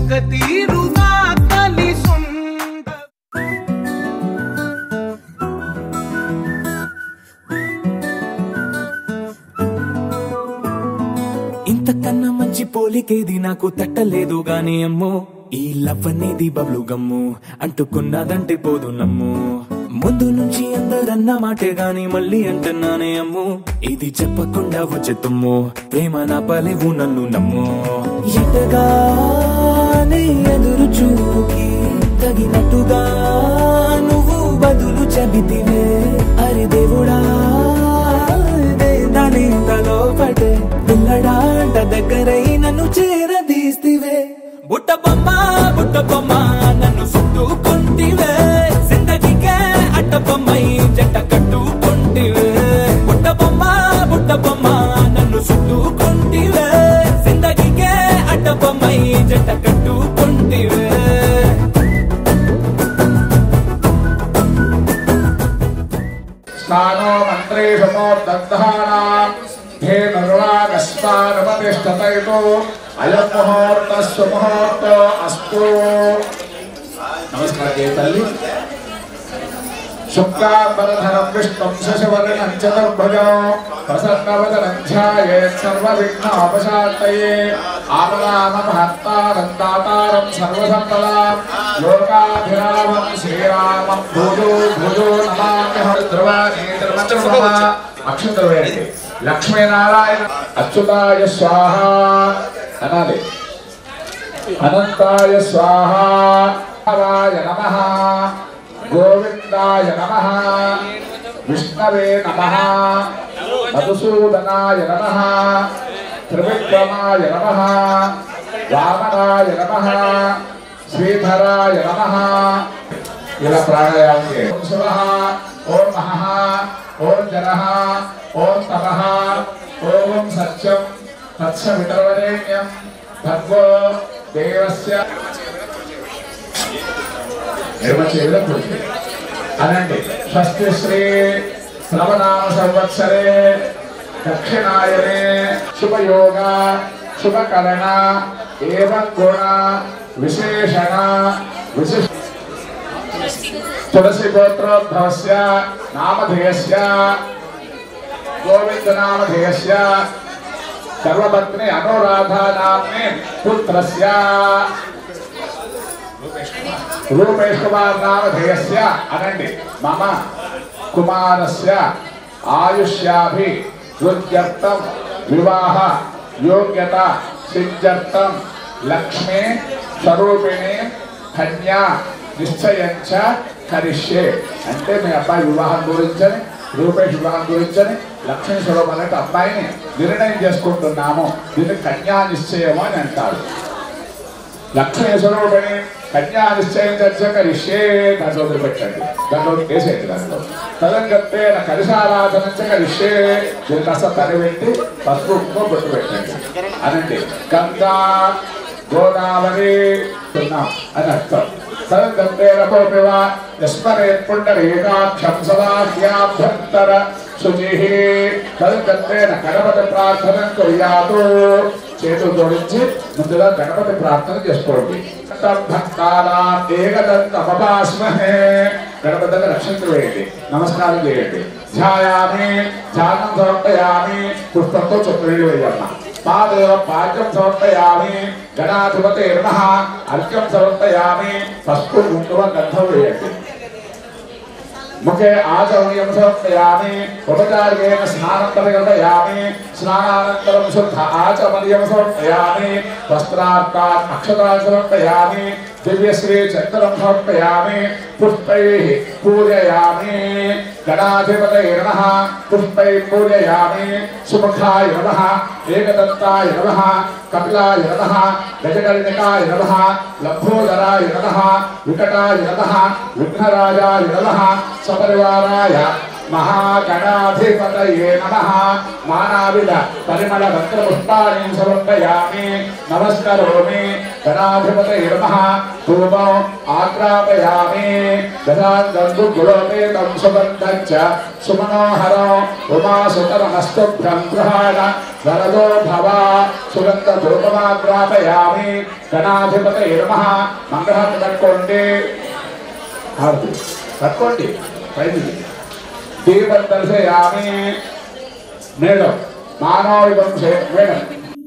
ఒక తీరుగా కలిసుండ. ఇంతకన్నా మంచి పోలికేది నాకు తట్టలేదు గాని అమ్మో, ఈ లవ్ అనేది బబ్లు గమ్ము, అంటుకున్నదంటే పోదు నమ్ము. ముందు నుంచి అందరన్న మాటే గాని మళ్ళీ అంటున్నానే అమ్ము, ఇది చెప్పకుండా వచ్చే తుమ్ము, ప్రేమ నా పలేవు నన్ను నమ్ము. ఎటగానే ఎదురు చూకి తగినట్టుగా నువ్వు బదులు చెబితివే. అరి దేవుడా దాని తలో పడే పిల్లడాంట దగ్గరై నన్ను చేరదీస్తివే. బుట్ట బొమ్మ నన్ను చుట్టుకుంటివే, జిందగీకే అట్ట బొమ్మై జంట కట్టుకుంటివే. బుట్ట బొమ్మ నన్ను చుట్టుకుంటివే, జిందగీకే అట్ట బొమ్మై జంట కట్టుకుంటివే. స్నానో మంత్రేషమో దగ్ధానాం ధేనుర్వాగస్మానమతిష్ఠతైతో అయం ముహూర్త సుముహూర్త అస్తు. నమస్కారం తల్లి. శుక్లాంబరధరం విష్ణుం శశివర్ణం చతుర్భుజం ప్రసన్నవదనం ధ్యాయేత్ సర్వవిఘ్నోపశాంతయే. ఆపదామపహర్తారం దాతారం సర్వసంపదాం లోకాభిరామం శ్రీరామం భూజో భుజో నమామ్యహం. ధ్రువాణి ధర్మచర్మ అక్షంతవేయండి. లక్ష్మీనారాయణ అచ్యుతాయ స్వాహ అనాలి. అనంతాయ స్వాహ. రాయ నమః. గోవిందాయ నమః. విష్ణవే నమః. మధుసూదనాయ నమః. త్రివిక్రమాయ నమః. వామనాయ నమః. శ్రీధరాయ నమః. ఇలా ప్రాణాయామం చేయండి. శివః ఓం మహః ఓం జనః ఓం తపః ఓం సత్యం తత్సవితర్వరేణ్యం భర్గో దేవస్య. అనండి. స్వస్తి శ్రీ శ్రవణామ సంవత్సరే దక్షిణాయనే శుభయోగ శుభకరణ ఏవం గుణ విశేషణ విశిష్ట తులసి గోత్రోద్భవస్య నామధేయస్య గోవింద నామధేయస్య సర్వపత్ని అనురాధా నామ్నే పుత్రస్య రూపేష్ కుమార్ నామధేయస్య అనండి. మమ కుమారస్య ఆయుష్యాభి వృద్ధ్యర్థం వివాహ యోగ్యత సిద్ధ్యర్థం లక్ష్మీ స్వరూపిణి కన్యా నిశ్చయంచ కరిష్యే. అంటే మీ అబ్బాయి వివాహం గురించని, రూపేష్ వివాహం గురించని, లక్ష్మీ స్వరూపం అనే అబ్బాయిని నిర్ణయం చేసుకుంటున్నాము. దీన్ని కన్యా నిశ్చయము అని అంటారు. లక్ష్మీ స్వరూపిణి కన్యా నిశ్చయం కరిష్యే. దాంట్లో వదిలిపెట్టండి, దాంట్లో వేసేయండి. దాంట్లో తదంగత్తే కలిశారాధన కరిష్యే. దీన్ని కాస్త తరిపెట్టి పసుపు బొట్టు పెట్టండి అనండి. గంగా గోదావరి అని అర్థం. తదంగత్తేరకోపివ యస్మరేత్ పుండరీకాక్షం సదాభ్యంతర శుచిః. తదంగత్తేన గణపతి ప్రార్థన కొయ్యాదు. చేతులు జోడించి ముందుగా గణపతి ప్రార్థన చేసుకోండి. ఏకదంతమపాస్మహే. గణపతి దగ్గర రక్షణ వేయండి, నమస్కారం చేయండి. ధ్యాయామి ధ్యానం సమర్పయామి. పుష్పంతో చుట్టూ వేయమ్మ. పాదేవ పాద్యం సమర్పయామి. గణాధిపతే నమః. అర్ఘ్యం సమర్పయామి. పసుపు కుంకుమ గంధం వేయండి. मुखे आचमनीयं समर्पयामि। उपचारेण स्नानं परिकल्पयामि। स्नानानन्तरं शुद्ध आचमनीयं समर्पयामि। वस्त्रार्थात् अक्षतान् समर्पयामि। दिव्यश्री चक्रं समर्पयामि। पुष्पैः पूजयामि। गणाधिपतये नमः। पुष्पैः पूजयामि। सुमुखाय नमः। एकदन्ताय नमः। कपिलाय नमः। गजकर्णिकाय नमः। लम्बोदराय नमः। विकटाय नमः। विघ्नराजाय नमः। सपरिवाराय महागणाधिपतये नमः नानाविध परिमल वस्त्रपुष्पाणि समर्पयामि नमस्करोमि गणाधिपतये नमः धूपम् आग्रापयामि दशाङ्गुलोपेतं सुगन्धं च सुमनोहरम् उमासुतरमस्तुभ्यं गृहाण वरदो भव सुगन्धधूपमाग्रापयामि गणाधिपतये नमः मंगलं कट्कोंडि हारति कट्कोंडि पैदि दीपं दर्शयामि मेडम मानवविदं से मेडम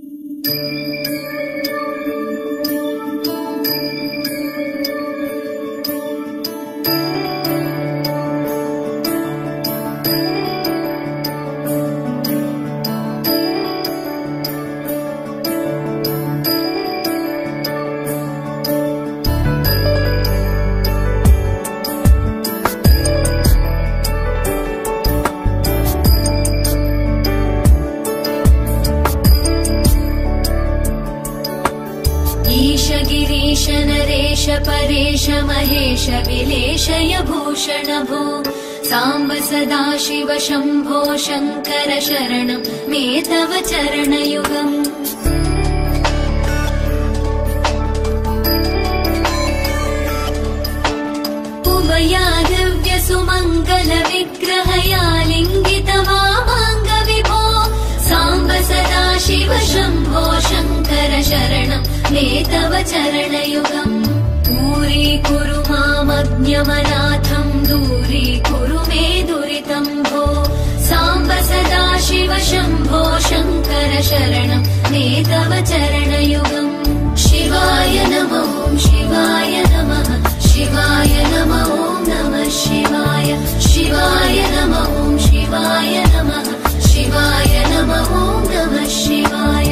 नरेश परेश महेश विलेशय भूषण भो सांब सदाशिव शंभो शंकर शरणं मे तव चरणयुगम् उमया दिव्य सुमंगल विग्रहया लिंगित वामांग विभो सांब सदाशिव शंभो शंकर शरणं मे तव चरणयुगम् दूरीकुरु मामज्ञमनाथं दूरीकुरु मे दुरितं भो सांब सदाशिव शंभो शंकर शरणं मे तव चरणयुगम् शिवाय नमो शिवाय नमः शिवाय नमो नमः शिवाय शिवाय नमो शिवाय नमः शिवाय नमो नमः शिवाय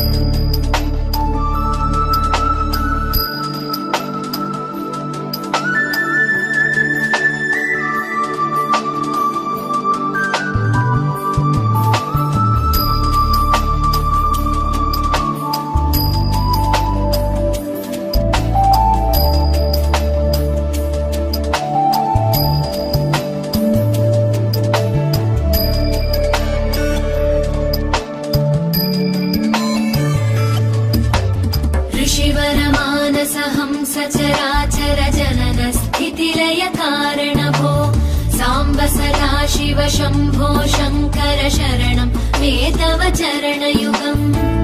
सचराचर जनन स्थितिलय कारण भो सांब सदाशिव शंभो शंकर शरणं मे तव चरणयुगम्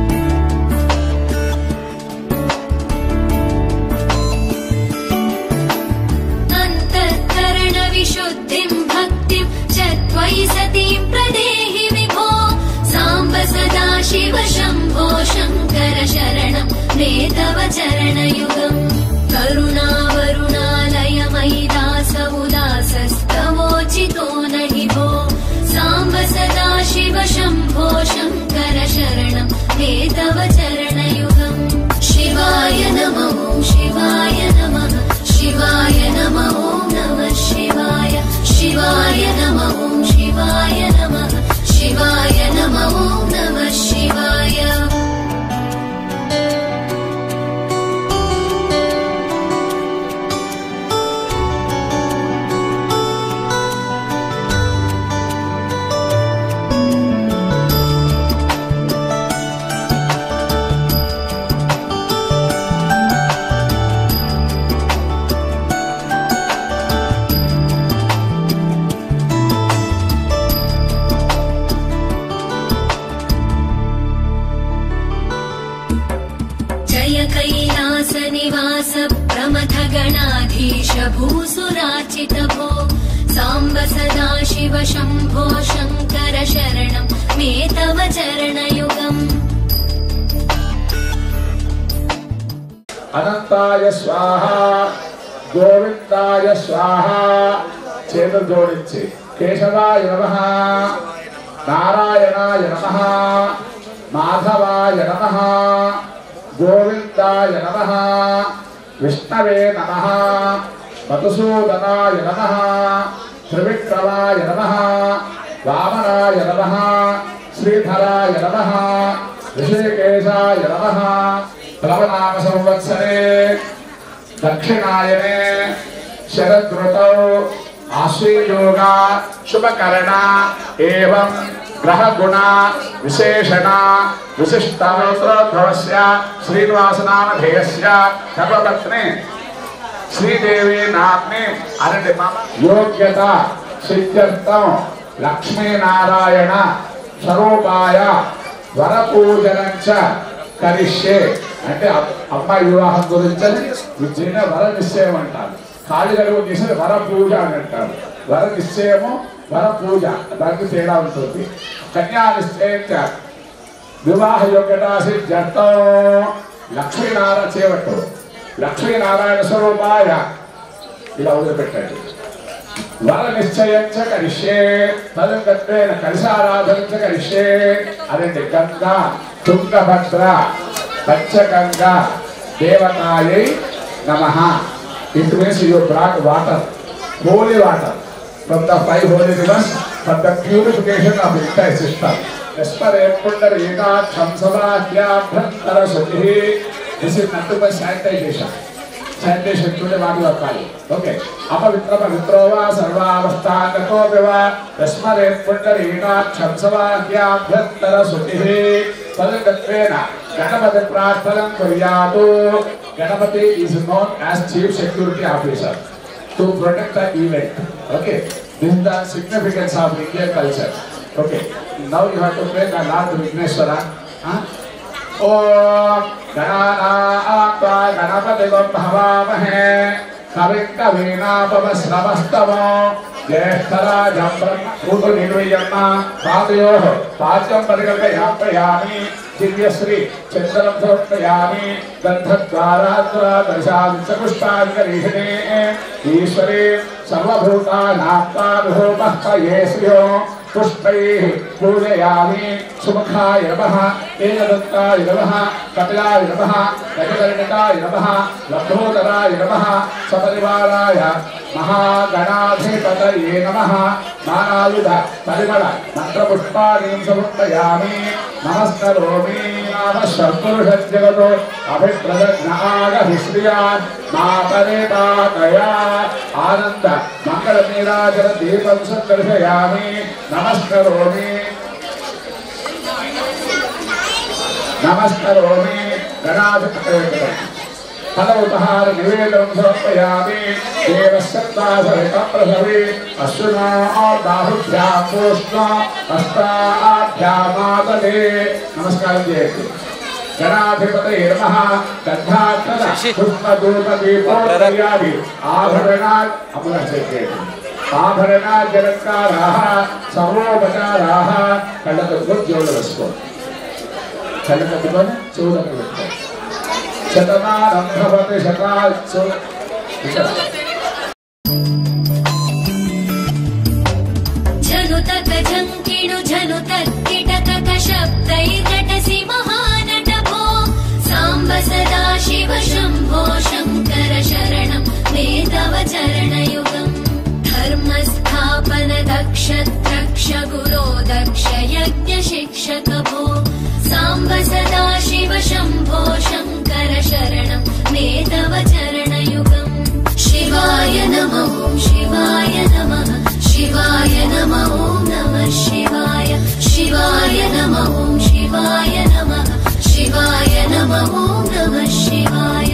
अन्तःकरण विशुद्धिं भक्तिं च त्वयि सतीं प्रदेहि विभो सांब सदाशिव शंभो शंकर शरणं मे तव चरणयुगम् करुणावरुणालय मयि दास उदासस्तवोचितो नहि भो सांब सदाशिव शंभो शंकर शरणं मे तव चरणयुगम् शिवाय नमो शिवाय नमः शिवाय नमो नमः शिवाय शिवाय नमो शिवाय नमः शिवाय नमो नमः शिवाय कैलासनिवास प्रमथ गणाधीश भूसुराचित भो सांब सदाशिव शंभो शंकर शरणं मे तव चरणयुगम् अनंताय स्वाहा गोविंदाय स्वाहा చేతులు జోడించి కేశవాయ నమః నారాయణాయ నమః మాధవాయ నమః गोविंदाय नमः विष्णवे नमः मधुसूदनाय नमः त्रिविक्रमाय नमः वामनाय नमः श्रीधराय नमः ऋषिकेशाय नमः प्लवनाम संवत्सरे दक्षिणायने शरदृतौ आश्रयोग शुभकरण एवं ग्रह गुण विशेषण विशिष्टोद्भवस्य श्रीनिवास नामधेयस्य धर्मपत्नी श्रीदेवी नाम्नी अरण्य योग्यता सिद्ध्यर्थं लक्ष्मी नारायण स्वरूपाय वरपूजनं च करिष्ये అంటే అమ్మాయి వివాహం గురించి విజయన వర నిశ్చయం అంటారు. ఖాళీ గడువు చేసేది వర పూజ అని అంటారు. వర నిశ్చయము వర పూజ దానికి తేడా ఉంటుంది. కన్యా నిశ్చయం వివాహ యోగ్యత సిద్ధ్యర్థం లక్ష్మీనారాయణ చేపట్టు లక్ష్మీనారాయణ స్వరూపాయ ఇలా వదిలిపెట్టండి. వర నిశ్చయం చ కరిష్యే తదుగత్వేన కలశారాధన చ కరిష్యే అదండి గంగా తుంగభద్ర పంచగంగా దేవతాయై నమః. It means you brought water, holy water from the 5 holy rivers for the purification of entire system. This is nothing but sanitation. Sanitation today what you are calling. Okay. Apavitra pavitro va sarvavasthanako viva tasmare pundarika chamsavakya bhattara sutihi tadagattvena Ganapati Prasthalam Kuryatu. Ganapati is known as Chief Security Officer to protect the event. Okay. This is the significance of Indian culture. Okay. Now you have to pray the Lord Vigneshwara. Om Ganapati Ganapati Bhavamahe Kavim Kavinapamasravastava Jeshtarajam Brahma Nirvayama Padyoh Pacham Parikalpayami Divyasri Chandaram Samprayami Gandhadvaradra Darsham Chakushtangarishane Ishwari Sarvabhuta Naptaruho Mahkayesriyo Pushpaihi Pujayami Sumukhaaya Namaha Enadattaya Namaha Kapilaya Namaha Gajakarinakaya Namaha Labdhotaraya Namaha Saparivaraya Mahaganadhipataye Namaha Manayuda Parimala Mantra Pushpanim Samurtayami Namaskaromi Namasharpurushatyagato Abhiprajagnaga Hisriyan Maparetataya Ananda Mangalanirajana Deepam Sankarshayami Namaskaromi Ganadhipataye फलोपहार निवेदन समर्पयामि देवसत्तासहितप्रसवे अश्विना बाहुभ्यां पुष्पा हस्ताभ्यामादले नमस्कार जयतु गणाधिपतये नमः गन्धाक्षर पुष्पधूपदीपोत्तयादि आभरणात् अमरचेते आभरणाद्यलङ्काराः सर्वोपचाराः कण्डकद्वज्योतिरस्को कण्डकद्वने चूडकवित्तो शतमानं भवति शतात्सु झनुतक झङ्किणु झनुतक किटकक शब्दैर्नटसि महानटभो साम्ब सदा शिव शम्भो शङ्कर शरणं मे तव चरणयुगम् धर्मस्थापन दक्ष द्रक्ष गुरो दक्ष यज्ञ शिक्षक भो साम्ब सदा शिव शम्भो शङ्कर शरणं मे तव चरणयुगम् शिवाय नमः शिवाय नमः शिवाय नमः नमः शिवाय शिवाय नमः शिवाय नमः शिवाय नमः नमः शिवाय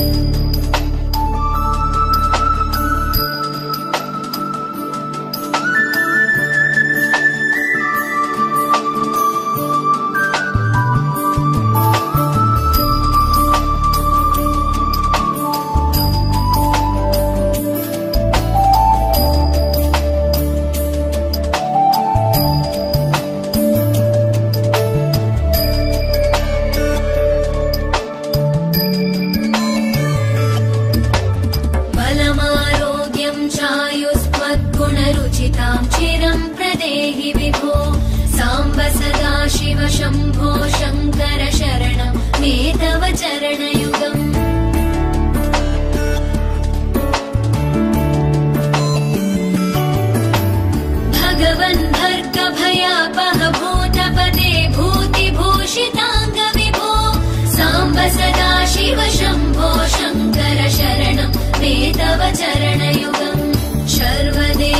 शम्भो शङ्कर शरणं मे तव चरणयुगम् भगवन् भर्गभयापह भूतपते भूतिभूषिताङ्गविभो साम्ब सदा शिव शम्भो शङ्कर शरणं मे तव चरणयुगम् शर्वदे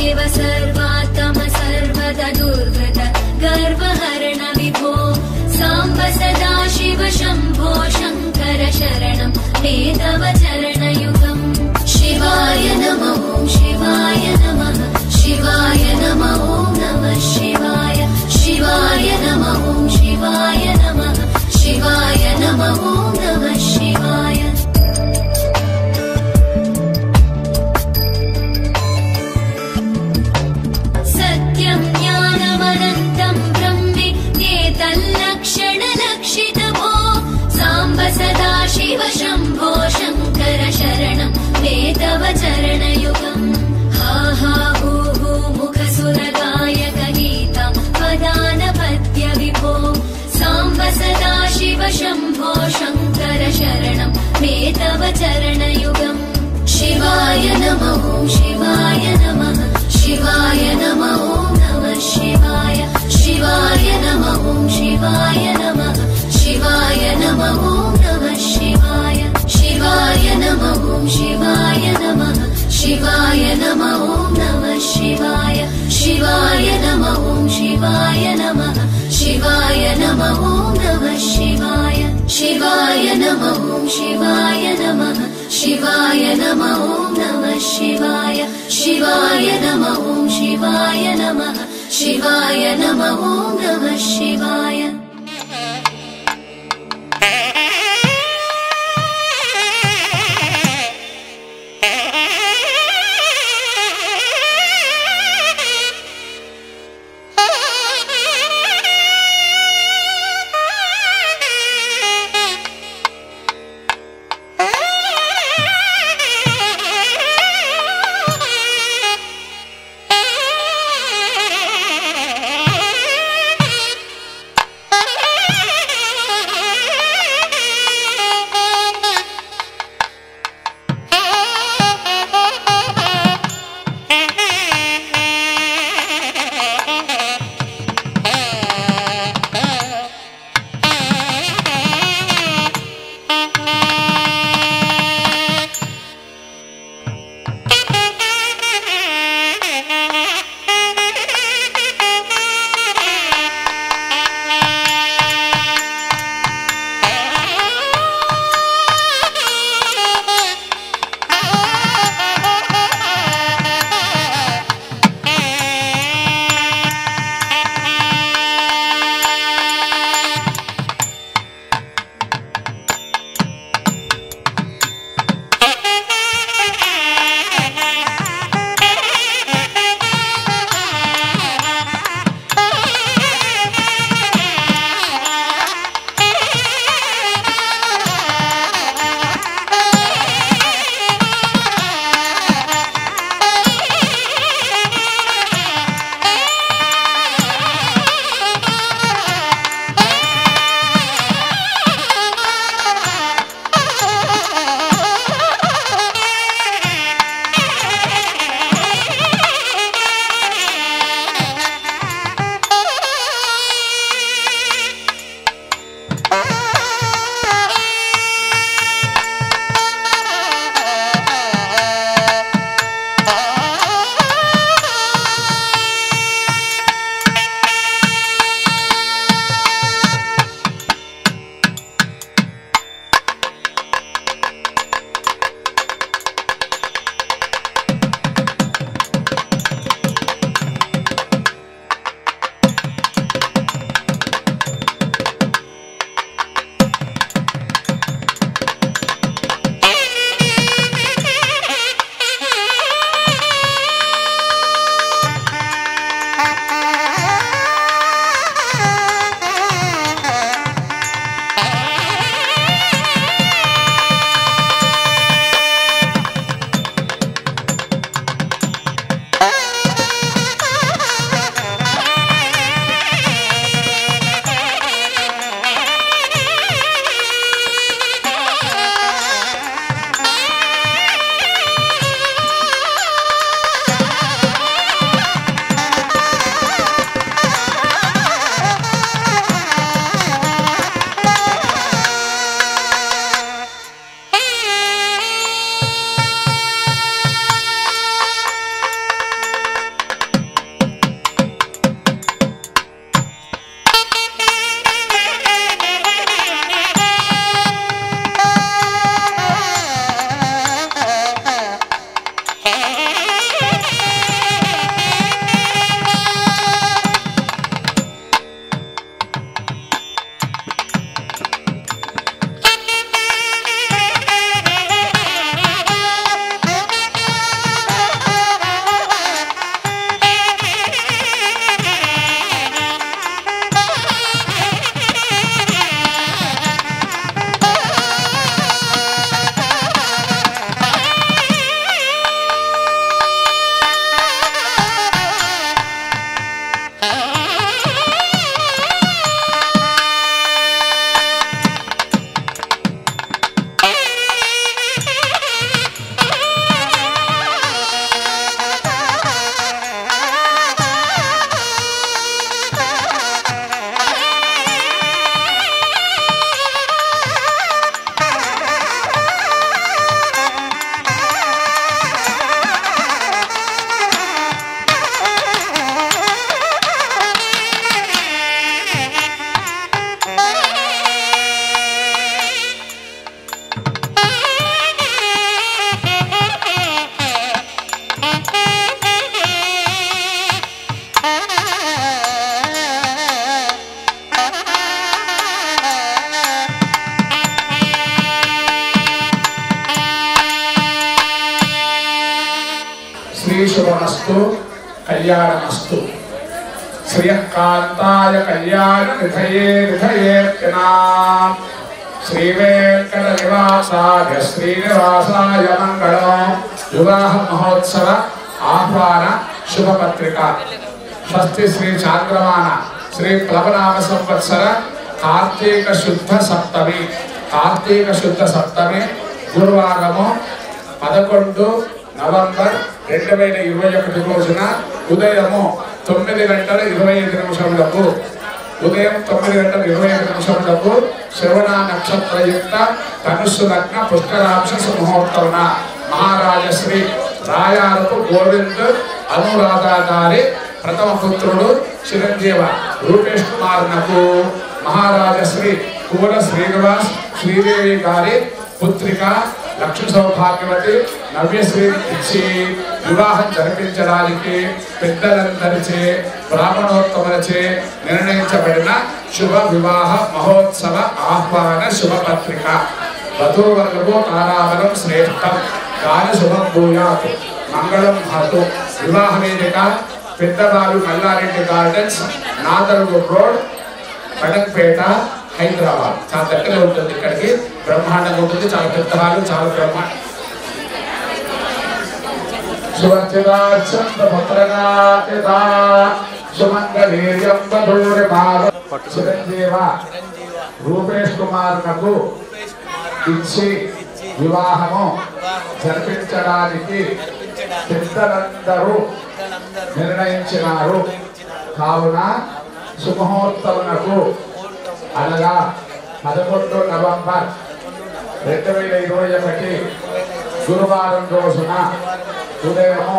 चरणयुगम् शिवाय नमः शिवाय नमः शिवाय नमः नमः शिवाय शिवाय नमः शिवाय नमः शिवाय नमः नमः शिवाय शिवाय नमः शिवाय नमः शिवाय नमः नमः शिवाय शिवाय नमः शिवाय नमः शिवाय नमः नमः शिवाय शिवाय नमः शिवाय नमः शिवाय नमः नमः शिवाय शिवाय नमः शिवाय नमः शिवाय नमः नमः शिवाय శుభమస్తు కళ్యాణమస్తు శ్రీయకాంతాయ కళ్యాణ నిధయే నిధయేర్తినా శ్రీ వెంకట నివాసాయ శ్రీనివాసాయ మంగళం వివాహ మహోత్సవ ఆహ్వాన శుభపత్రిక స్వస్తి శ్రీ చాంద్రమాన శ్రీ ప్లవనామ సంవత్సర కార్తీక శుద్ధ సప్తమి గురువారము 11 నవంబర్ 2021 రోజున ఉదయము 9:25 ఉదయం 9:25 శ్రవణ నక్షత్రయుక్త ధనుస్సు లగ్న పుష్కరాంశ ముహూర్తమున మహారాజశ్రీ రాయారపు గోవింద్ అనురాధ గారి ప్రథమ పుత్రుడు చిరంజీవ రూపేష్ కుమార్ నకు మహారాజశ్రీ కువల శ్రీనివాస్ శ్రీదేవి గారి పుత్రిక లక్ష్మీ సౌభాగ్యవతి నవ్యశ్రీ ఇచ్చి వివాహం జరిపించడానికి పెద్దలందరిచే బ్రాహ్మణోత్తములచే నిర్ణయించబడిన శుభ వివాహ మహోత్సవ ఆహ్వాన శుభపత్రిక వధూవరులకు తారాబలం శ్రేష్టం కాని శుభం భూయాత్ మంగళం భాతు వివాహ వేదిక పెద్దవారు మల్లారెడ్డి గార్డెన్స్ నాదర్గూర్ రోడ్ పడక్పేట హైదరాబాద్ చాలా దగ్గర ఉంటుంది ఇక్కడికి బ్రహ్మాండంగా ఉంటుంది చాలా పెద్ద హాలు చాలా బ్రహ్మాండ చిరంజీవ రూపేష్ కుమార్ నకు ఇచ్చి వివాహము జరిపించడానికి పెద్దలందరూ నిర్ణయించినారు కావున శుభముహూర్తమునకు అనగా 11 నవంబర్ 2021 గురువారం రోజున ఉదయము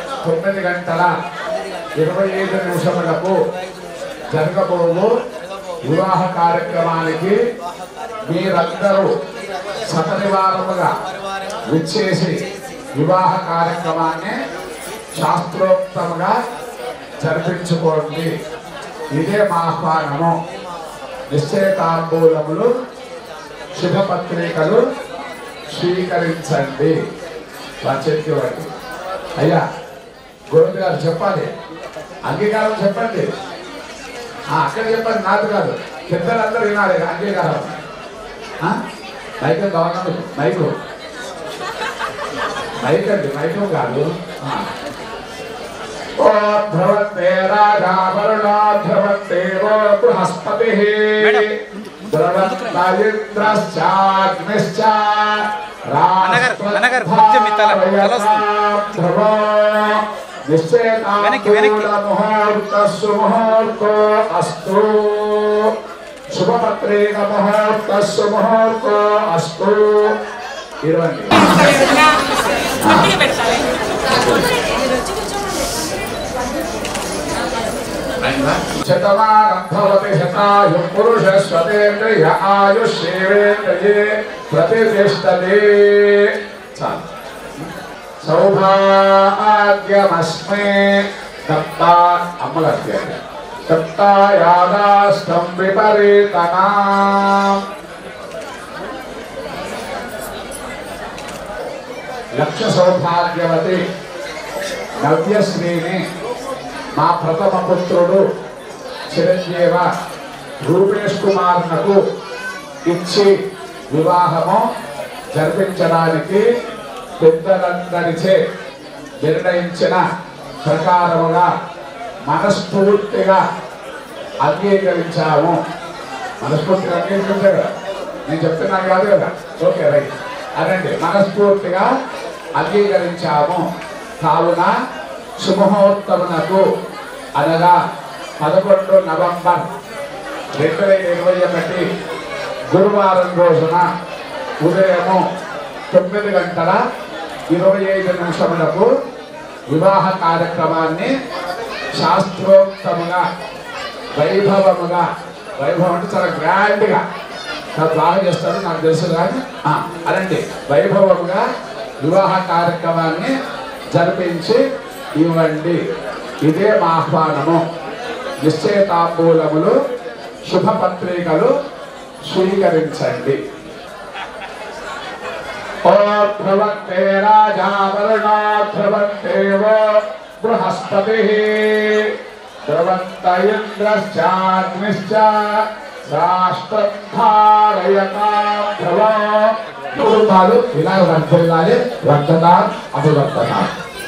9:25 జరగబోవు వివాహ కార్యక్రమానికి మీరందరూ సపరివారముగా విచ్చేసి వివాహ కార్యక్రమాన్ని శాస్త్రోక్తముగా జరిపించుకోండి. ఇదే మా ఆహ్వానము. నిశ్చయతాంబూలములు శుభపత్రికలు స్వీకరించండి. చేతికి వాటి అయ్యా గోవింద్ గారు చెప్పాలి, అంగీకారం చెప్పండి. అక్కడ చెప్పండి, నాకు కాదు, పెద్దలందరూ వినాలి అంగీకారం. మైకు గవర్నమెంట్ మైకు అండి, మైకు కాదు. ధ్రువంతే రాజా వరుణో ధ్రువంతే బృహస్పతిః ధ్రువంతైంద్రశ్చాగ్నిశ్చ ధ్రువో నిశ్చయతాంబూలముహూర్తస్సు అస్తు శుభపత్రిక ముహూర్తస్సు అస్తు. ఇవ్వండి. శతమానం భవతి శతాయు పురుషస్వతేంద్రియ ఆయుష్యేంద్రియే ప్రతిష్టతే. సౌభాగ్యమస్మే దత్తా అమ్మలత్యాన్ని దత్తాయాదాస్తం విపరీతనా. లక్ష్య సౌభాగ్యవతి నవ్యశ్రీని మా ప్రథమ పుత్రుడు చిరంజీవ రూపేష్ కుమార్ నకు ఇచ్చి వివాహము జరిపించడానికి పెద్దలందరిచే నిర్ణయించిన ప్రకారముగా మనస్ఫూర్తిగా అంగీకరించాము. మనస్ఫూర్తిగా అంగీకరించారు కదా, నేను చెప్తున్నాను కాదు కదా. ఓకే రైట్ అనండి. మనస్ఫూర్తిగా అంగీకరించాము. కావున శుభముహూర్తమునకు అనగా 11 నవంబర్ 2021 గురువారం రోజున ఉదయము 9:25 వివాహ కార్యక్రమాన్ని శాస్త్రోక్తముగా వైభవముగా, వైభవం అంటే చాలా గ్రాండ్గా బాగా చేస్తారు నాకు తెలుసు కానీ అనండి, వైభవముగా వివాహ కార్యక్రమాన్ని జరిపించి ఇవ్వండి. ఇదే మా ఆహ్వానము. నిశ్చయతాంబూలములు శుభపత్రికలు స్వీకరించండి. ध्रुवन्ते राजा वरुणो ध्रुवन्तेव बृहस्पतिः ध्रुवन्त इन्द्रश्चाग्निश्च राष्ट्रं धारयतां ध्रुवो ఇలా వర్ధిల్లాలి రక్తదాన్ అభివర్తనాన్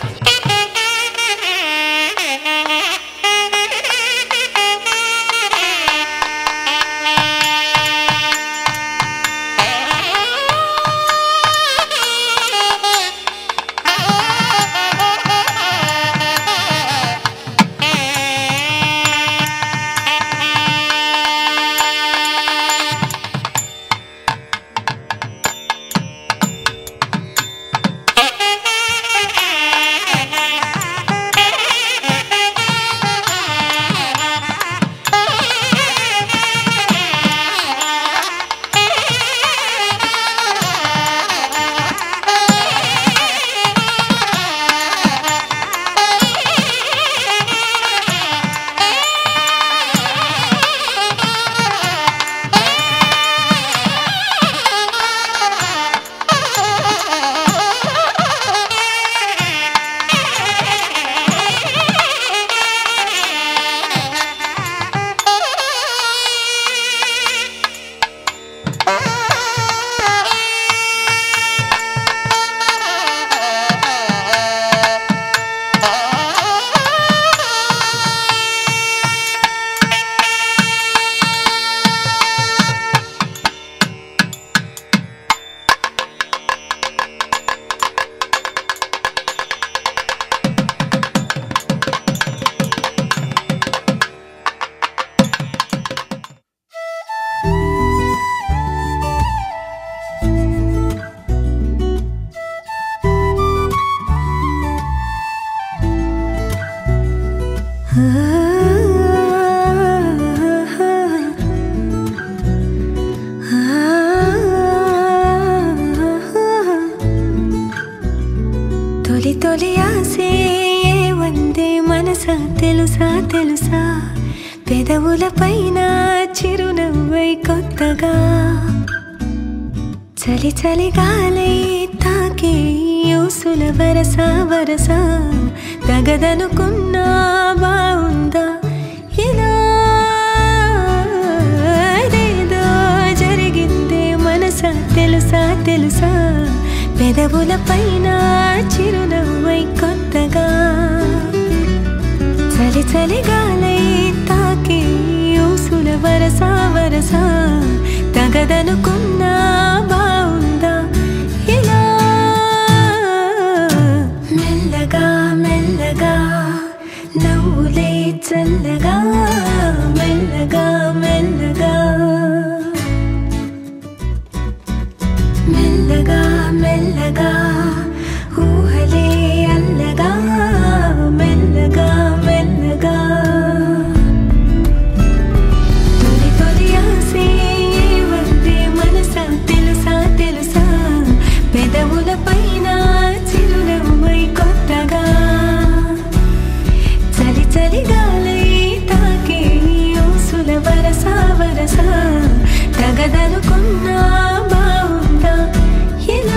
తొలి ఆసే వందే మనసా తెలుసా తెలుసా పెదవుల పైన చిరునవ్వై కొత్తగా చలి చలి గాలై తాకే యూసుల వరస వరస తగదనుకున్నా బావుందా ఇలా ఏదో జరిగిందే మనసా తెలుసా తెలుసా పెదవుల పైన చిరునవ్వై కొత్తగా చలి చలి గాలై తాకే యూసుల వరస వరస తగదనుకున్నా బావుందా ఇలా మెల్లగా మెల్లగా నవ్వులే చల్లగా మెల్లగా మెల్లగా మెల్లగా మెల్లగా ఊహలే అల్లగా మెల్లగా మెల్లగా తొలి తొలి ఆసే వందే మనసా తెలుసా తెలుసా పెదవుల పైన చిరునవ్వై కొత్తగా చలి చలి గాలై తాకే ఊసుల వరస వరస తగదనుకున్నా బావుందా ఇలా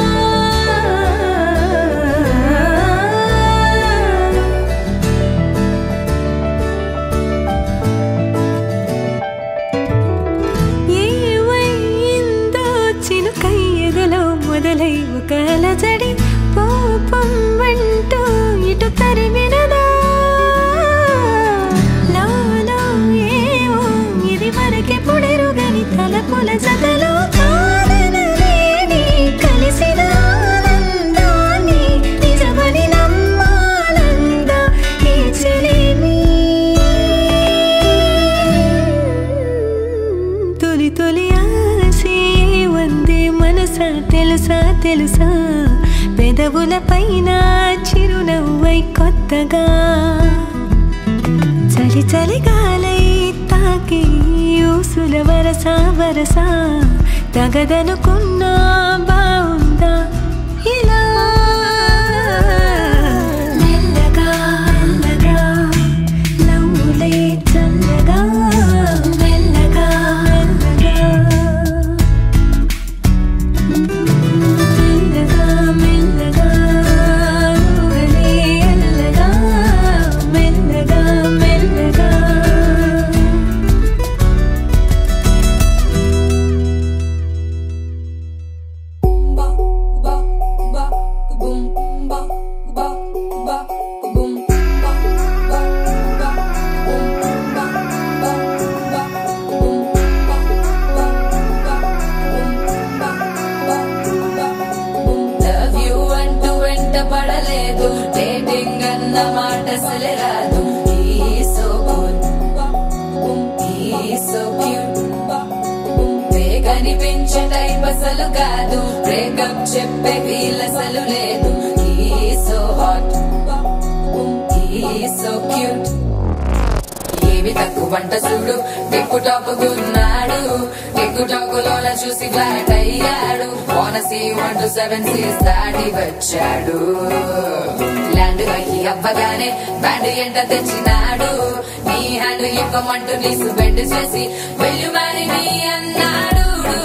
ఏవైందో చినుకై ఎదలో మొదలై ఒక అలజడి పాపం అంటూ ఇటు తరిమినదా లాలో ఏవో ఇది వరకే పుడెరుగని తలపుల జతలో కాదనలేని కలిసిన ఆనందాన్ని నిజమని నమ్మాలందా ఈ చెలిమి తొలి తొలి ఆసే వందే మనసా తెలుసా తెలుసా పెదవుల పైన చిరునవ్వై కొత్తగా చలి చలి గాలై తాకి యూసుల వరస వరస తగదనుకున్నా బావుందా ఇలా మెల్లగా మెల్లగా నవ్వులే చల్లగా మెల్లగా మెల్లగా క్యూట్ ఏవి తక్కువ వంట చూడు టిక్కు టాపుకున్నాడు టిక్కు టాకులోన చూసి ఫ్లాట్ అయ్యాడు వానసి 1 to 7 seas దాటి వచ్చాడు ల్యాండ్ అయ్యి అవ్వగానే బ్యాండ్ ఎంట తెచ్చినాడు నీ హ్యాండ్ ఇవ్వమంటూ నీసు బెండ్ చేసి వెళ్ళు మరి నీ అన్నాడు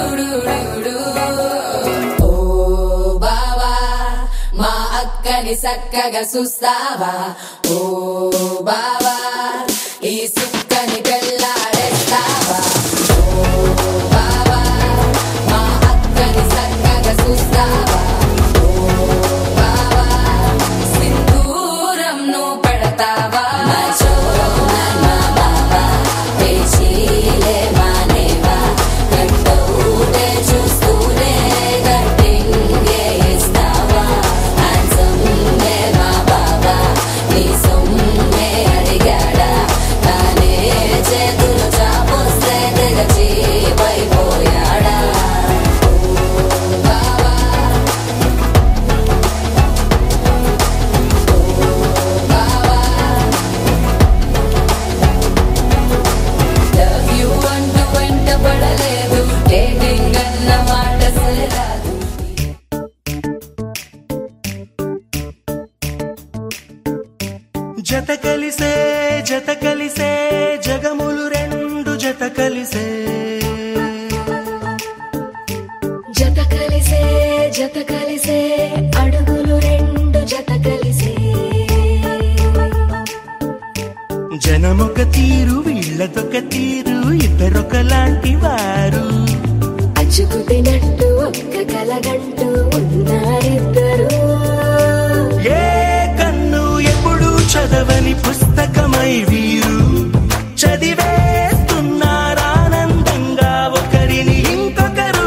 ఓ బావా మా అక్కని చక్కగా చూస్తావా ఓ బావా ఈ సుక్కని పెళ్ళాడేస్తావా ఓ బావా మా అక్కని చక్కగా చూస్తావా ఓ బావా సింధూరం నువ్వు పెడతావా చూస్తూనే గట్టింగే ఇస్తావా హ్యాండ్సమ్ మా బాబా నీ సొమ్మే అడిగాడా తానే చేతులు చాపొస్తే తెగచిపోయాడా బాబా బాబా లవ్ యూ అంటూ వెంట పడలేదు డేటింగ్ అన్న మాట సరాదు జత కలిసే జగములు రెండు జత కలిసే జత కలిసే అడుగులు రెండు జత కలిసే జనమొక తీరు వీళ్ళదొక తీరు ఇద్దరొకలాంటి వారు అచ్చుకుతినట్టు ఒక్క కలగంటూ ఉన్నారిద్దరు ఏ కన్ను ఎప్పుడు చదవని పుస్తకమై వీరు చదివేస్తున్నారానందంగా ఒకరిని ఇంకొకరు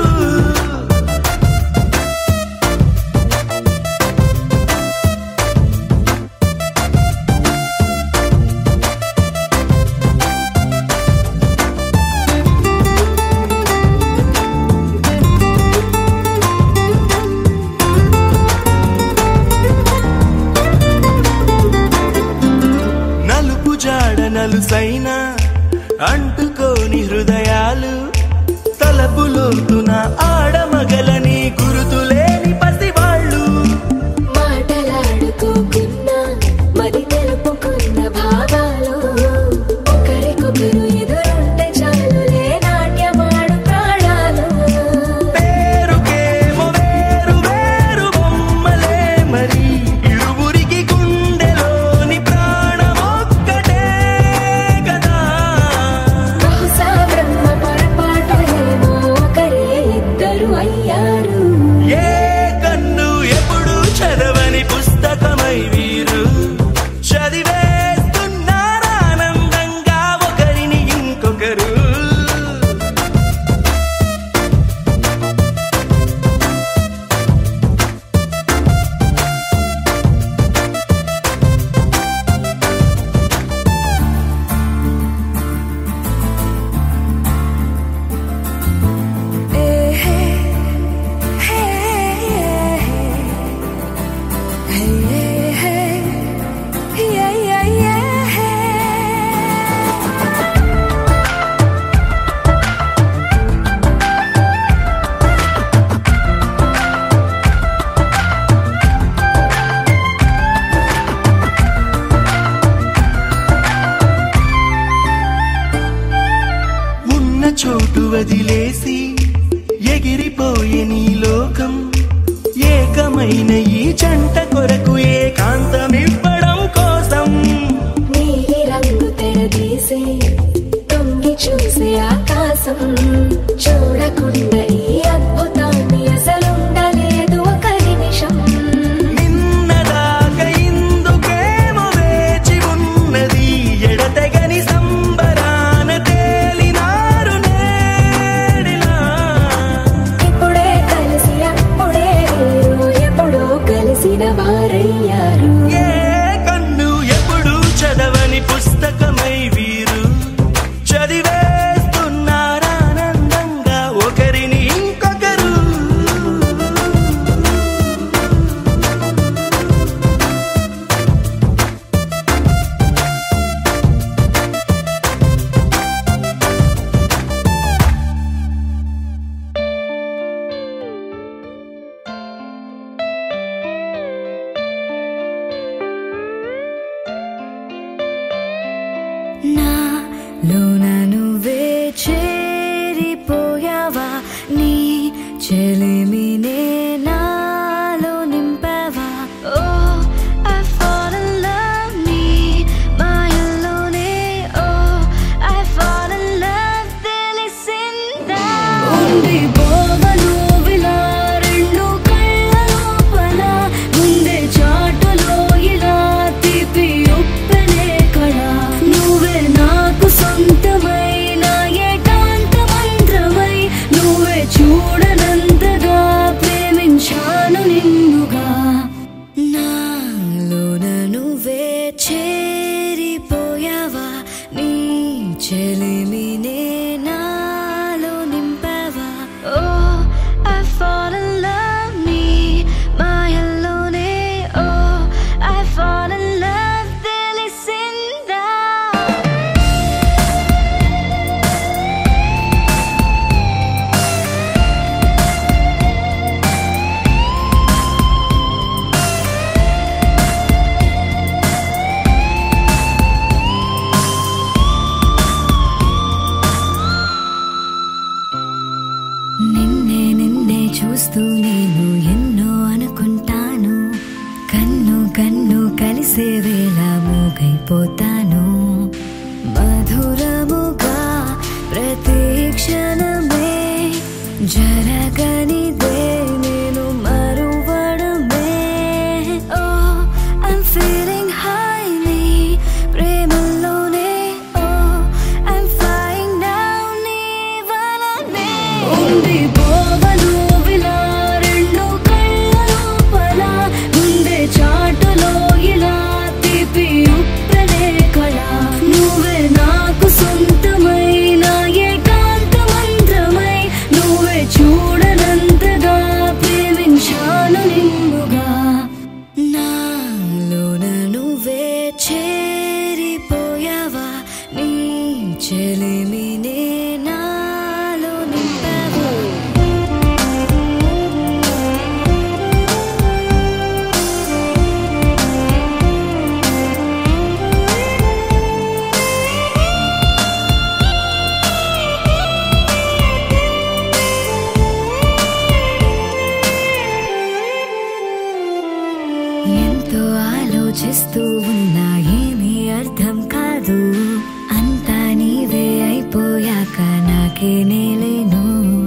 నలుపు జాడ నలుసైన అంటుకోని హృదయాలు తలపులోతున ఆడమగలని గురుతులేని పసివాళ్ళు మాటలాడుకోకున్నా మరి తెలుపుకున్న భావాలు ఒకరికొకరు ఎదురుంటే చాలులే నాట్యమాడు ప్రాణాలు పేరుకేమో వేరు వేరు బొమ్మలే మరి ఇరువురికి గుండెలోని ప్రాణమొక్కటే కదా బహుశా బ్రహ్మ పొరపాటు ఏమో ఒకరే ఇద్దరు అయ్యారు ఏ కన్ను ఎప్పుడు చదవని పుస్తకమై వీరు చదివేస్తున్నారానందంగా ఒకరిని ఇంకొకరు ఉన్న చోటు వదిలేసి ఎగిరిపోయే నీ లోకం ఏకమైన ఈ జంట కొరకు ఏకాంతమివ్వడం కోసం నీలి రంగు తెరదీసే తొంగి చూసే ఆకాశం చూడకుండా ఈ అద్భుతాన్ని అసలుండలేదు ఒక నిమిషం నిన్నదాకా ఇందుకేమో వేచి ఉన్నది ఎడతెగని సంబరాన తేలినారు నేడిలా ఇప్పుడే కలిసి అప్పుడే వేరు ఎప్పుడో కలిసిన వారయ్యారు ఏ కన్ను ఎప్పుడు చదవని పుస్తకమై వీరు చదివేస్తున్నారానందంగా ఒకరిని ఇంకొకరు కన్ను కలిసే వేళ మూగైపోతాను మధురముగా ప్రతి క్షణమే జరగనిదే నేను మరువడమే Oh, I'm feeling highly ప్రేమలోనే Oh, I'm flying down నీ వలనే ఉండిపోవను విలా రెండు కళ్ళ లోపల గుండె చాటులో ఇలా తీపి ఉప్పెనే కళ నువ్వే నాకు సొంతమైన ఏకాంత మంత్రమై నువ్వే చూడనంతగా ప్రేమించాను నిన్నుగా నాలోన నువ్వే చేరిపోయావా నీ చెలిమినే నాలో నింపావా ఎంతో ఆలోచిస్తూ ఉన్నా ఏమీ అర్థం కాదు అంతా నీవే అయిపోయాక నాకే నేలేను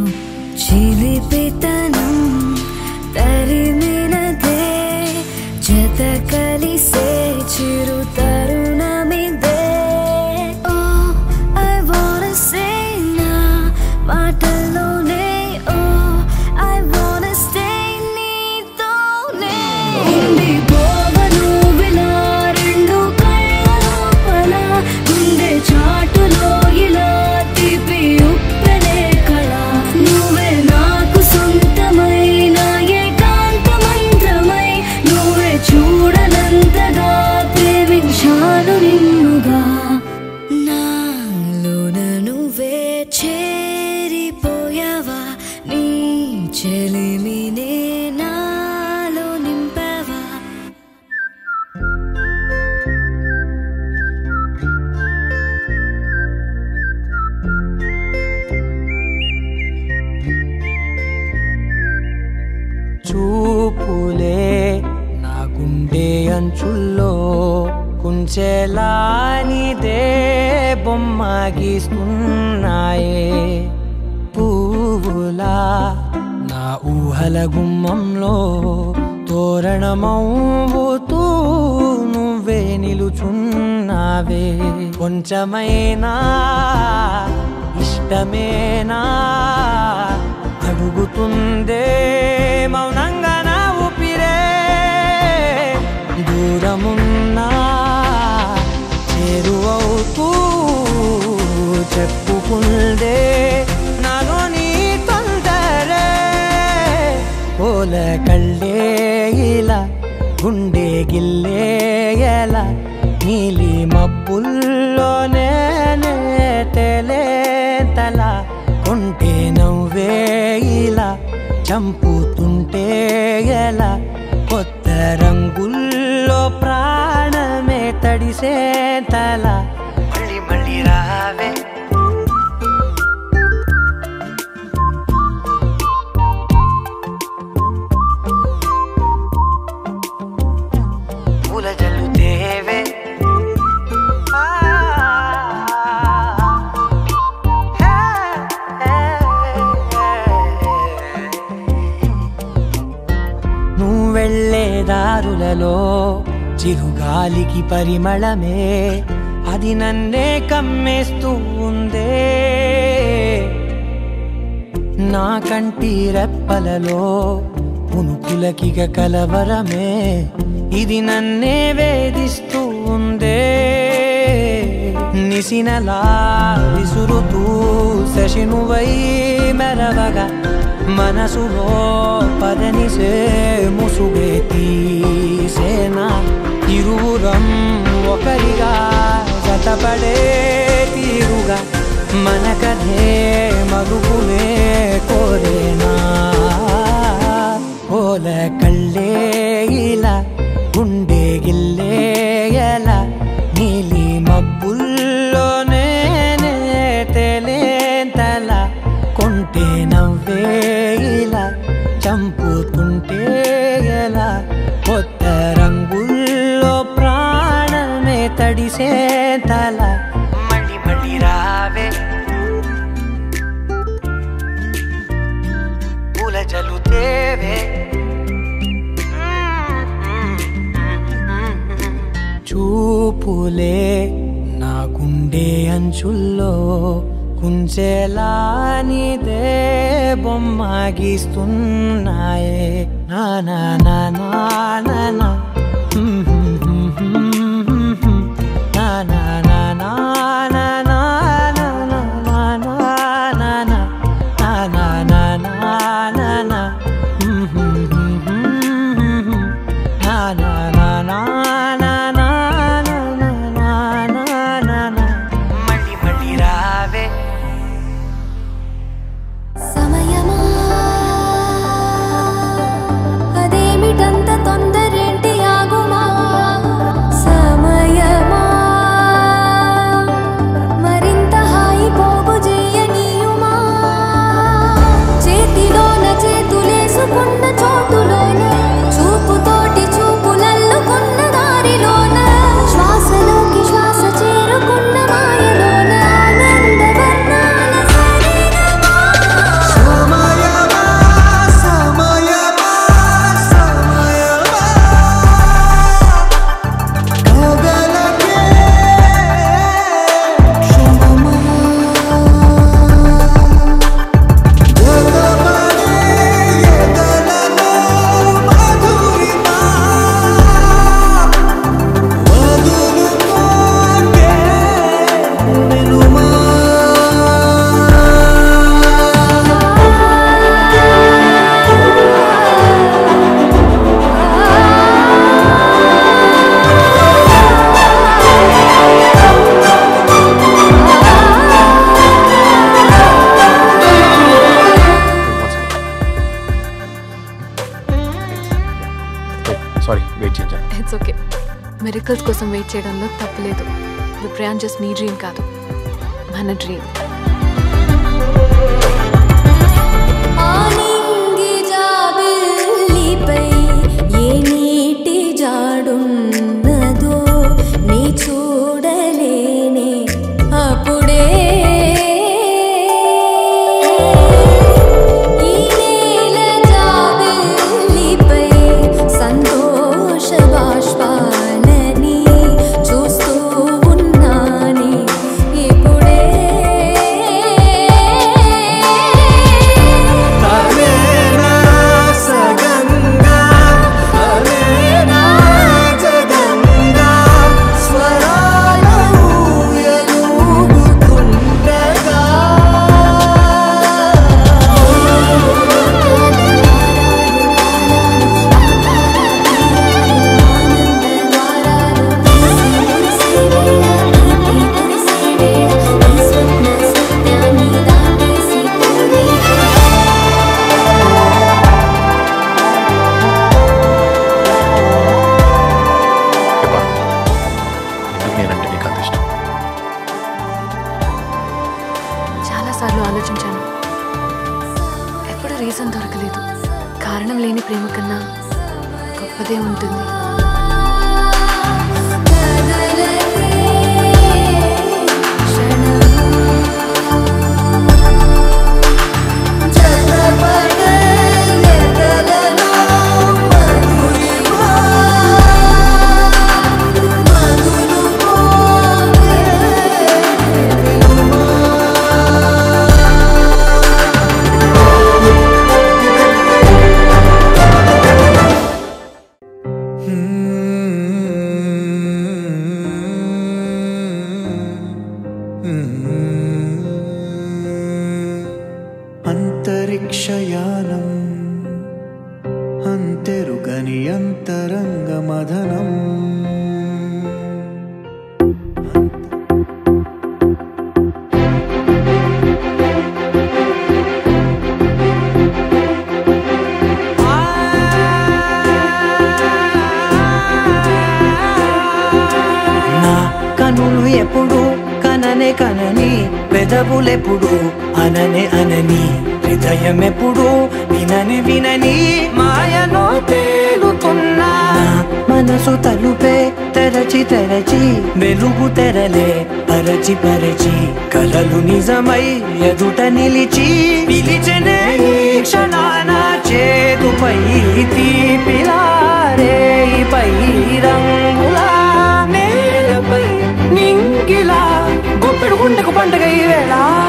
చిలిపితనం తరిమినదే జత కలిసే చిరు తరుణమిదే Oh, I wanna say నా మాటల్లోనే Oh, I wanna stay నీతోనే ఉండిపోవను విలా రెండు కళ్ళ లోపల గుండె చాటులో ఇలా తీపి ఉప్పెనే కళ నువ్వే నాకు సొంతమైన ఏకాంత మంత్రమై నువ్వే చూడనంతగా ప్రేమించాను నిన్నుగా నాలోన నువ్వే చేరిపోయావా నీ చెలిమినే నాలో నింపావా చూపులే నా గుండె అంచుల్లో కుంచెలానిదే బొమ్మ గీస్తున్నాయే పువ్వులా నా ఊహల గుమ్మంలో తోరణమవుతూ నువ్వే నిలుచున్నావే కొంచెమైనా ఇష్టమేనా అడుగుతుందే మౌనంగా నా ఊపిరే దూరమున్నా చేరువవుతూ చెప్పుకుందే నాలో నీ తొందరే పోల కళ్ళే ఇలా గుండె గిల్లే ఎలా నీలి మబ్బుల్లోనే తేలేంతల కొంటే నవ్వే ఇలా చంపుతుంటే ఎలా కొత్త రంగుల్లో ప్రాణమే తడిసే తల మళ్ళీ మళ్ళీ రావే పూల జల్లుతేవే నువ్వెళ్ళే దారులలో చిరుగాలికి పరిమళమే అది నన్నే కమ్మేస్తూ ఉందే నా కంటి రెప్పలలో పునుకులకిగ కలవరమే ఇది నన్నే వేధిస్తూ ఉందే నిసినలా విసురుతూ శశినువై మెరవగా మనసులో పదనిసే ముసుగే తీసేనా ఇరువురం ఒకరిగా జతపడే తీరుగా మన కథే మరుపునే కోరేనా పోల కళ్ళే ఇలా గుండె గిల్లే ఎలా నీలి మబ్బుల్లోనే తేలేంతల కొంటే నవ్వే ఇలా చంపుతుంటే ఎలా కొత్త రంగుల్ చూసేంతలా మళ్ళీ మళ్ళీ రావే పూల జలుతేవే చూపులే నా గుండె అంచుల్లో కుంచెలా నీదే బొమ్మ గీస్తున్నాయే నా నా నా నా నా నా నా నా నా నా నా నా మళ్ళీ మళ్ళీ రావే సమయమా అదేమిటంత తొందరేంటి ఆగుమా సమయమా మరింత హాయి పోగు చేయనీయుమా చేతిలోన చేతులేసుకున్న చోటులోన చూపుతోటి చూపులల్లుకున్న దారిలోన శ్వాసలోకి శ్వాస చేరుకున్న మాయలోన ఆనందవర్ణాల సరిగమా సారీ వెయిట్ చేయించాను. It's okay. మిరకల్స్ కోసం వెయిట్ చేయడంలో తప్పలేదు. ది ప్రయాణ్ జస్ట్ నీ డ్రీమ్ కాదు, మన డ్రీమ్. ఆనింగి జాబిల్లిపై ఏ నీటి జాడున్నదో నీ చూడలేనే అప్పుడే ఈ నేల జాబిల్లిపై సంతోష బాష్పాలని చూస్తూ ఉన్నానే ఇప్పుడే నేనంటే నీకు అంత ఇష్టం. చాలాసార్లు ఆలోచించాను, ఎప్పుడు రీజన్ దొరకలేదు. కారణం లేని ప్రేమ కన్నా గొప్పదే ఉంటుంది. అంతరిక్షయానం అంతెరుగని అంతరంగ మదనం నా కనులు ఎప్పుడు కననే కనని పెదవులెప్పుడు అననే అనని హృదయం ఎప్పుడు వినని వినని మాయలో తేలుతున్నా మనసు తలుపే తెరచి తెరచి తెరచి వెలుగు తెరలే పరచి పరచి కలలు నిజమై ఎదుట నిలిచి పిలిచెనే ఈ క్షణాన చేతుపై తీపిలారే పై రంగులా నేలపై నింగిలా గుప్పెడు గుండెకు పండుగ ఈ వేళ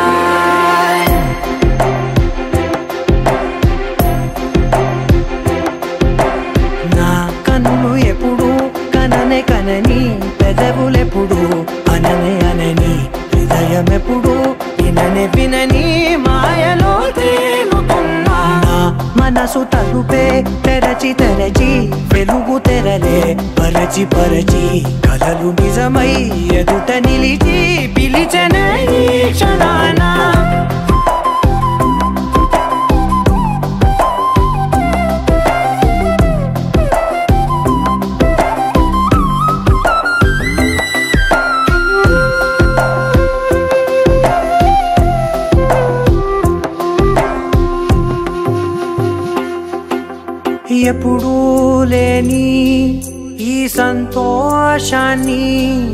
నా కన్నులు ఎప్పుడు కననే కనని పెదవులెప్పుడు అననే అనని హృదయం ఎప్పుడు విననే వినని మాయలో తేలుతున్నా నా మనసు తలుపే తెరచి తెరచి వెలుగు తెరలే పరచి పరచి కలలు నిజమై ఎదుట నిలిచి పిలిచెనే ఈ క్షణాన ఎప్పుడూ లేని ఈ సంతోషాన్ని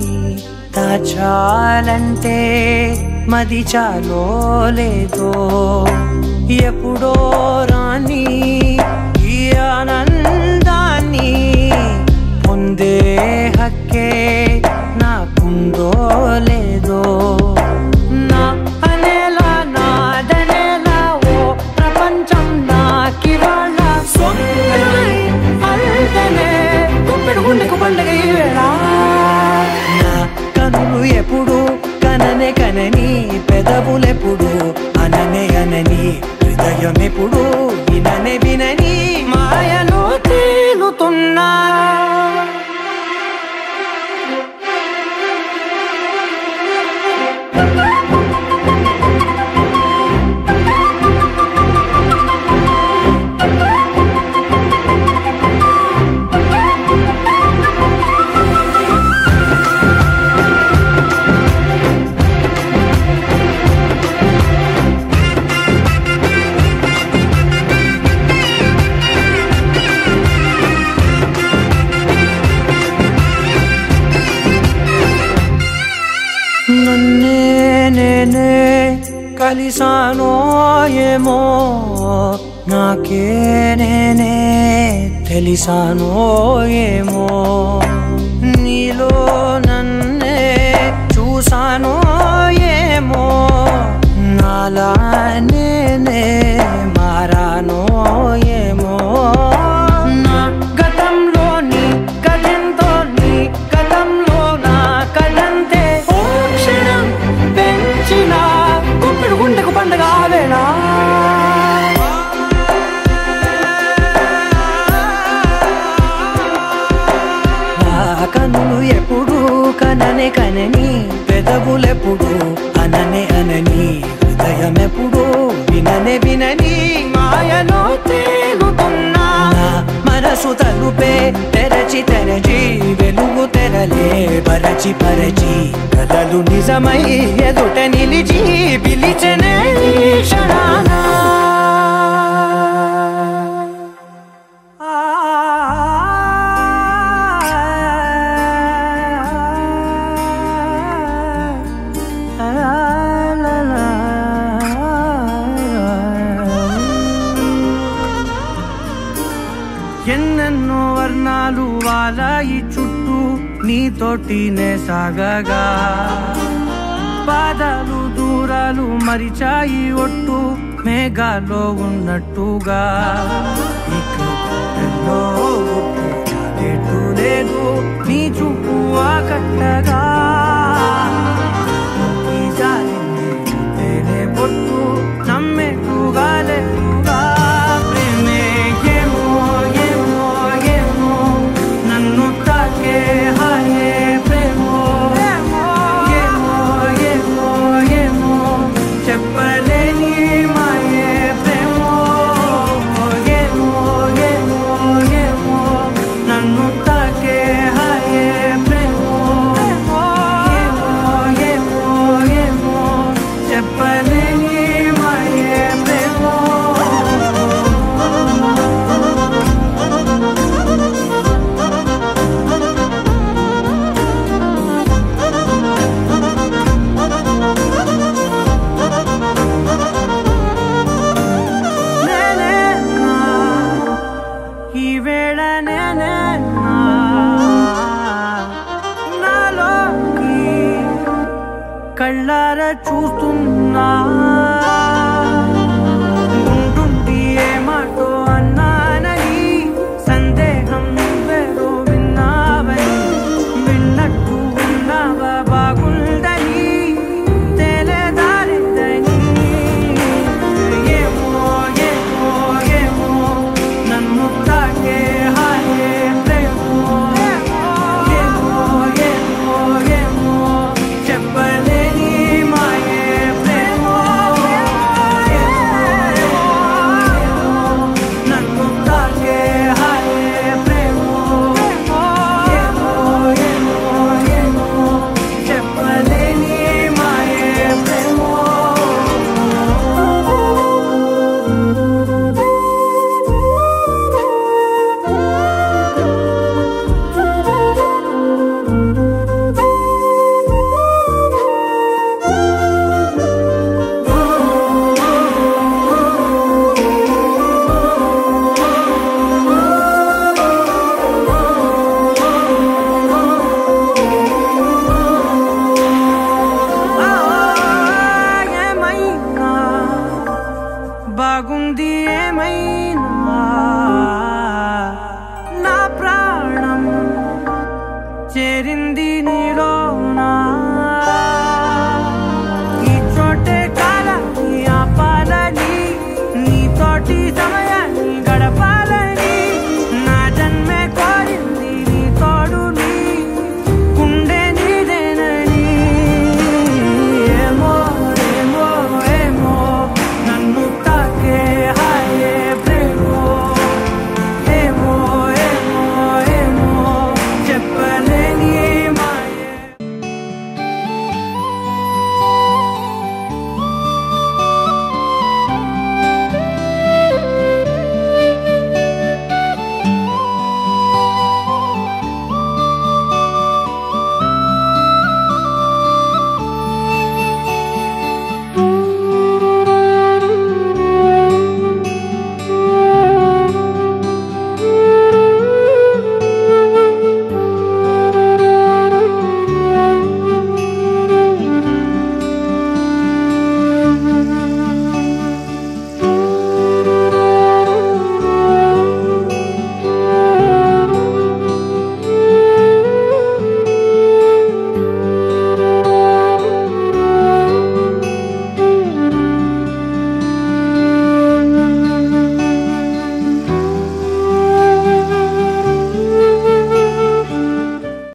దాచాలంటే మది చాలో లేదో ఎప్పుడో రాని ఈ ఆనందాన్ని పొందే హక్కే నాకుందో లేదో నా అనేలా నాదనేలా ఓ ప్రపంచం నాకివాళ్ళ సొంతమై అల్దనే గుప్పెడు గుండెకు పండుగ ఈ వేళ నా కనులు ఎప్పుడు కననే కనని పెదవులెప్పుడు అననే అనని హృదయం ఎప్పుడు విననే వినని మాయలో తేలుతున్నా నన్నే నేనే కలిసానో ఏమో నాకే నేనే తెలిసానో ఏమో నీలో నన్నే చూసానో ఏమో నాలా నేనే మారానో ఏమో నా గతంలోని గతంతో నీ గతంలో నా కదంతే పెంచిన గుప్పెడు గుండెకు పండుగ వేళ కన్నులు ఎప్పుడు కననే కనని పెదవులెప్పుడు అననే అనని హృదయం ఎప్పుడు విననే వినని మాయలో తేలుతున్నా మనసు తలుపే తెరచి తెరచి వెలుగు తెరలే పరచి పరచి కలలు నిజమై ఎదుట నిలిచి పిలిచెనే ఈ క్షణాన ఎన్నెన్నో వర్ణాలు వాలాయి చుట్టూ నీతోటినే సాగగా పాదాలు దూరాలు మరిచాయి ఒట్టు మేఘాలో ఉన్నట్టుగా ఇక గుట్టెల్లో గుట్టు లేదు నీ చూపు ఆకట్టగా ఈ జాలిని చూస్తేనే పొట్టు నమ్మేట్టుగా లేటుగా ప్రేమే ఏమో ఏమో ఏమో నన్ను తాకే హాయే ప్రేమో ఏమో ఏమో ఏమో చెప్పలేని మాయే ప్రేమో ఏమో ఏమో ఏమో కళ్ళారా చూస్తున్నా